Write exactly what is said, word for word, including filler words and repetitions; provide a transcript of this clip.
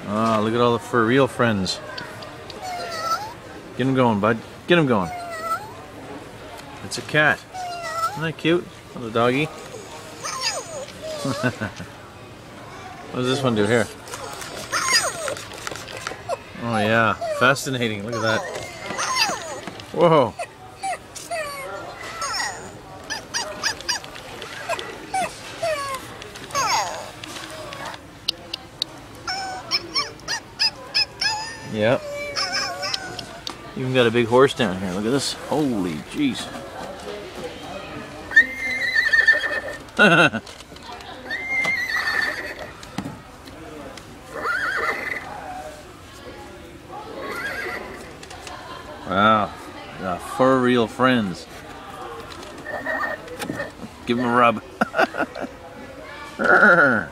Oh, look at all the for real friends. Get him going, bud. Get him going. It's a cat. Isn't that cute? Little doggy. What does this one do here? Oh yeah, fascinating. Look at that. Whoa. Yep. Even got a big horse down here. Look at this. Holy jeez. Wow. Yeah, for real friends. Give him a rub.